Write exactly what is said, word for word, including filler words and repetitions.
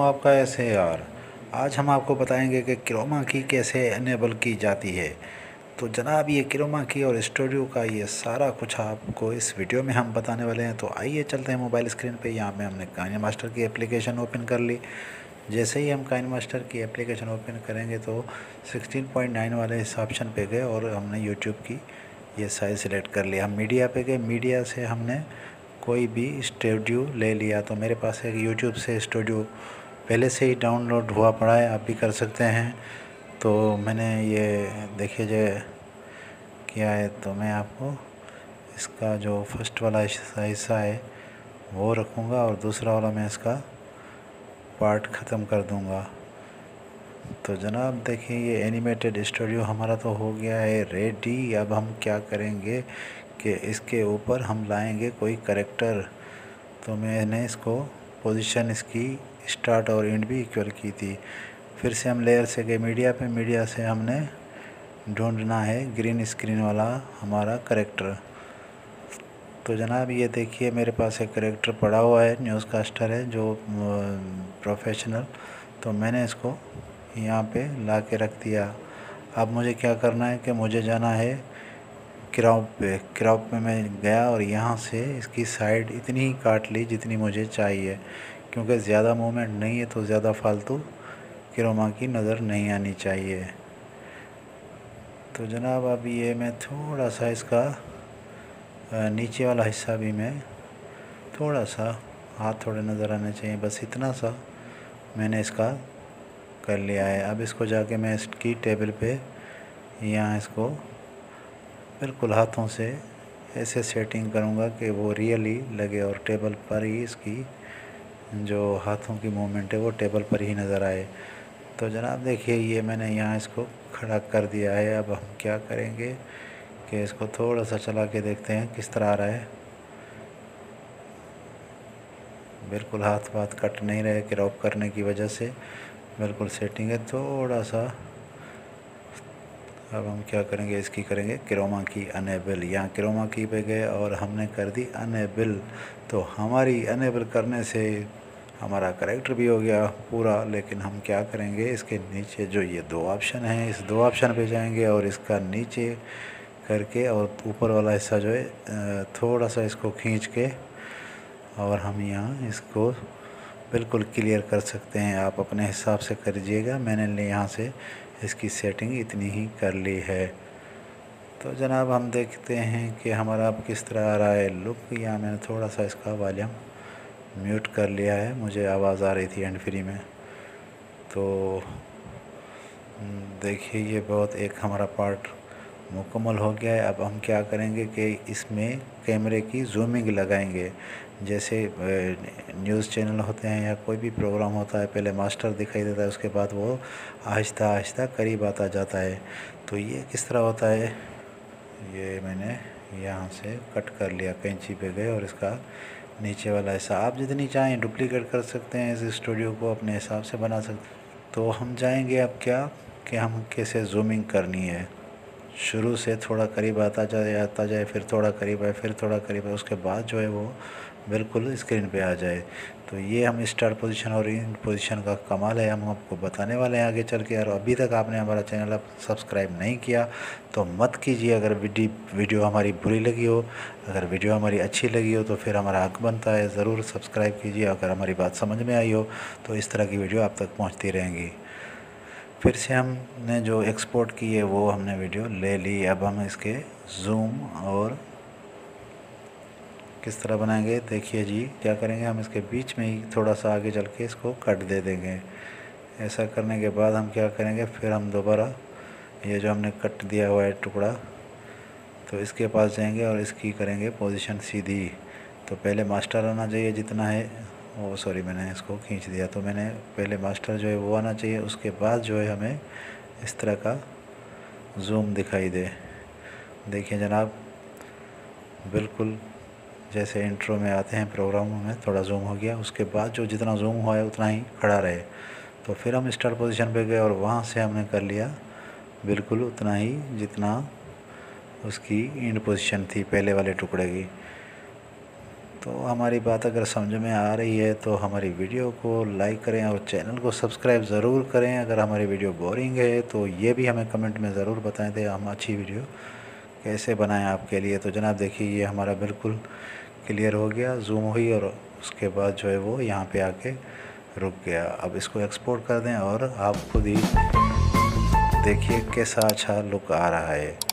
आपका ऐसे यार। आज हम आपको बताएंगे कि क्रोमा की कैसे इनेबल की जाती है। तो जनाब ये क्रोमा की और स्टूडियो का ये सारा कुछ आपको इस वीडियो में हम बताने वाले हैं। तो आइए चलते हैं मोबाइल स्क्रीन पे। यहाँ पे हमने काइनमास्टर की एप्लीकेशन ओपन कर ली। जैसे ही हम काइनमास्टर की एप्लीकेशन ओपन करेंगे तो सिक्सटीन पॉइंट नाइन वाले इस ऑप्शन पे गए और हमने यूट्यूब की ये साइज सिलेक्ट कर लिया। हम मीडिया पे गए, मीडिया से हमने कोई भी स्टूडियो ले लिया। तो मेरे पास एक यूट्यूब से स्टूडियो पहले से ही डाउनलोड हुआ पड़ा है, आप भी कर सकते हैं। तो मैंने ये देखिए जो किया है, तो मैं आपको इसका जो फर्स्ट वाला हिस्सा है वो रखूँगा और दूसरा वाला मैं इसका पार्ट ख़त्म कर दूँगा। तो जनाब देखिए ये एनिमेटेड स्टूडियो हमारा तो हो गया है रेडी। अब हम क्या करेंगे कि इसके ऊपर हम लाएंगे कोई करेक्टर। तो मैंने इसको पोजीशन इसकी स्टार्ट और एंड भी इक्वल की थी। फिर से हम लेयर से गए मीडिया पे, मीडिया से हमने ढूंढना है ग्रीन स्क्रीन वाला हमारा करेक्टर। तो जनाब ये देखिए मेरे पास एक करेक्टर पड़ा हुआ है, न्यूज़ कास्टर है जो प्रोफेशनल। तो मैंने इसको यहाँ पे ला के रख दिया। अब मुझे क्या करना है कि मुझे जाना है क्रॉप पे। क्रॉप पे मैं गया और यहाँ से इसकी साइड इतनी ही काट ली जितनी मुझे चाहिए, क्योंकि ज़्यादा मूवमेंट नहीं है तो ज़्यादा फालतू क्रोमा की नज़र नहीं आनी चाहिए। तो जनाब अब ये मैं थोड़ा सा इसका नीचे वाला हिस्सा भी मैं थोड़ा सा, हाथ थोड़े नज़र आने चाहिए, बस इतना सा मैंने इसका कर लिया है। अब इसको जाके मैं इसकी टेबल पे यहाँ इसको बिल्कुल हाथों से ऐसे सेटिंग करूँगा कि वो रियली लगे और टेबल पर ही इसकी जो हाथों की मूवमेंट है वो टेबल पर ही नज़र आए। तो जनाब देखिए ये मैंने यहाँ इसको खड़ा कर दिया है। अब हम क्या करेंगे कि इसको थोड़ा सा चला के देखते हैं किस तरह आ रहा है। बिल्कुल हाथ वाथ कट नहीं रहे क्रॉप करने की वजह से, बिल्कुल सेटिंग है थोड़ा सा। अब हम क्या करेंगे, इसकी करेंगे क्रोमा की अनेबल। यहाँ क्रोमा की पे गए और हमने कर दी अनेबल। तो हमारी अनेबल करने से हमारा करेक्टर भी हो गया पूरा। लेकिन हम क्या करेंगे, इसके नीचे जो ये दो ऑप्शन हैं इस दो ऑप्शन पे जाएंगे और इसका नीचे करके और ऊपर वाला हिस्सा जो है थोड़ा सा इसको खींच के और हम यहाँ इसको बिल्कुल क्लियर कर सकते हैं। आप अपने हिसाब से करिएगा, मैंने यहाँ से इसकी सेटिंग इतनी ही कर ली है। तो जनाब हम देखते हैं कि हमारा अब किस तरह आ रहा है लुक। यहाँ मैंने थोड़ा सा इसका वॉल्यूम म्यूट कर लिया है, मुझे आवाज़ आ रही थी हैंड फ्री में। तो देखिए ये बहुत एक हमारा पार्ट मुकम्मल हो गया है। अब हम क्या करेंगे कि इसमें कैमरे की जूमिंग लगाएंगे। जैसे न्यूज़ चैनल होते हैं या कोई भी प्रोग्राम होता है, पहले मास्टर दिखाई देता है, उसके बाद वो आहिस्ता आहिस्ता करीब आता जाता है। तो ये किस तरह होता है, ये मैंने यहाँ से कट कर लिया, कैंची पे गए और इसका नीचे वाला हिस्सा आप जितनी चाहें डुप्लीकेट कर सकते हैं, इस स्टूडियो को अपने हिसाब से बना सकते हैं। तो हम जाएंगे अब क्या कि हम कैसे जूमिंग करनी है। शुरू से थोड़ा करीब आता जाए आता जाए फिर थोड़ा करीब आए फिर थोड़ा करीब आए, उसके बाद जो है वो बिल्कुल स्क्रीन पे आ जाए। तो ये हम स्टार्ट पोजीशन और इन पोजीशन का कमाल है, हम आपको बताने वाले हैं आगे चल के। और अभी तक आपने हमारा चैनल सब्सक्राइब नहीं किया तो मत कीजिए। अगर वीडियो हमारी बुरी लगी हो, अगर वीडियो हमारी अच्छी लगी हो तो फिर हमारा हक बनता है, ज़रूर सब्सक्राइब कीजिए। अगर हमारी बात समझ में आई हो तो इस तरह की वीडियो आप तक पहुँचती रहेंगी। फिर से हमने जो एक्सपोर्ट की है वो हमने वीडियो ले ली। अब हम इसके जूम और किस तरह बनाएंगे, देखिए जी क्या करेंगे, हम इसके बीच में ही थोड़ा सा आगे चल के इसको कट दे देंगे। ऐसा करने के बाद हम क्या करेंगे, फिर हम दोबारा ये जो हमने कट दिया हुआ है टुकड़ा, तो इसके पास जाएंगे और इसकी करेंगे पोजीशन सीधी। तो पहले मास्टर आना चाहिए जितना है, ओ सॉरी मैंने इसको खींच दिया। तो मैंने पहले मास्टर जो है वो आना चाहिए, उसके बाद जो है हमें इस तरह का जूम दिखाई दे। देखिए जनाब बिल्कुल जैसे इंट्रो में आते हैं प्रोग्रामों में थोड़ा जूम हो गया, उसके बाद जो जितना जूम हुआ है उतना ही खड़ा रहे। तो फिर हम स्टार्ट पोजीशन पे गए और वहाँ से हमने कर लिया बिल्कुल उतना ही जितना उसकी एंड पोजीशन थी पहले वाले टुकड़े की। तो हमारी बात अगर समझ में आ रही है तो हमारी वीडियो को लाइक करें और चैनल को सब्सक्राइब ज़रूर करें। अगर हमारी वीडियो बोरिंग है तो ये भी हमें कमेंट में ज़रूर बताएं थे हम अच्छी वीडियो कैसे बनाएं आपके लिए। तो जनाब देखिए ये हमारा बिल्कुल क्लियर हो गया, जूम हुई और उसके बाद जो है वो यहाँ पे आके रुक गया। अब इसको एक्सपोर्ट कर दें और आप खुद ही देखिए कैसा अच्छा लुक आ रहा है।